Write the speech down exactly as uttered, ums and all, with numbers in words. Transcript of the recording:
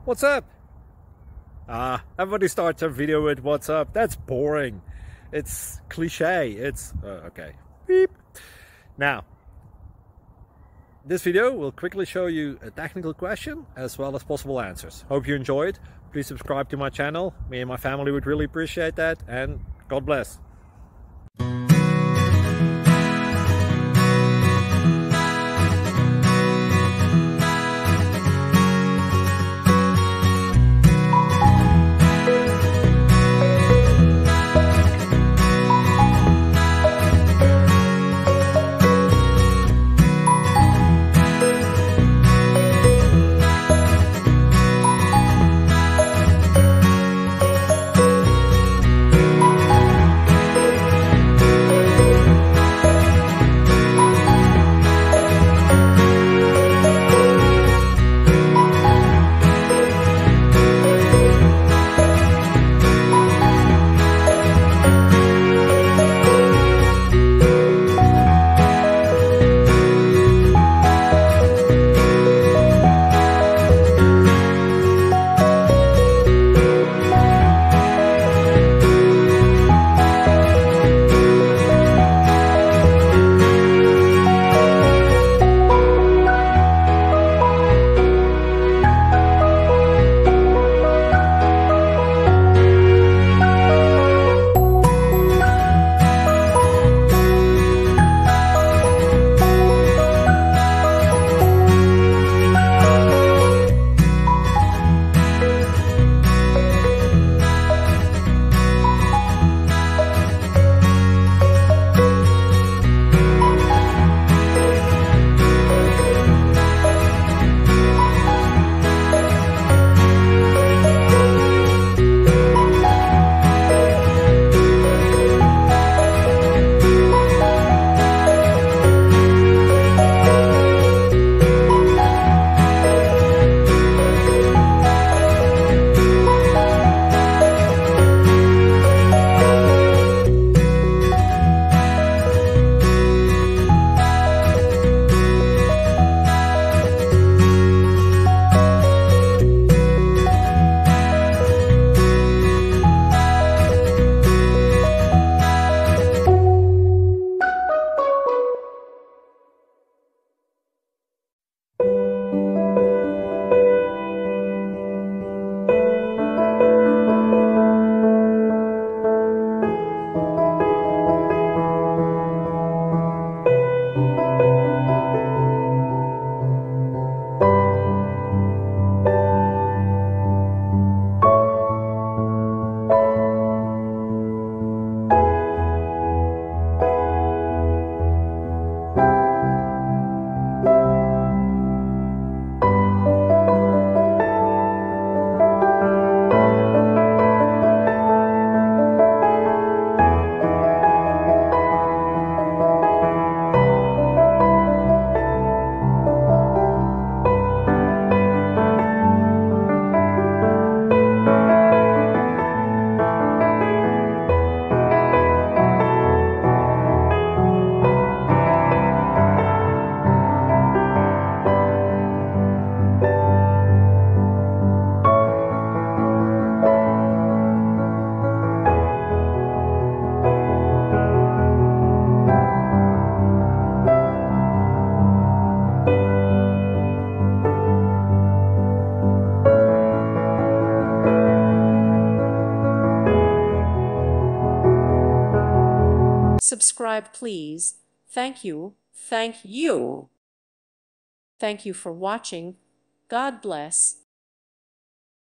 What's up? Ah, everybody starts a video with what's up. That's boring. It's cliche. It's uh, okay. Beep. Now, this video will quickly show you a technical question as well as possible answers. Hope you enjoyed. Please subscribe to my channel. Me and my family would really appreciate that, and God bless. Subscribe, please. Thank you. Thank you. Thank you for watching. God bless.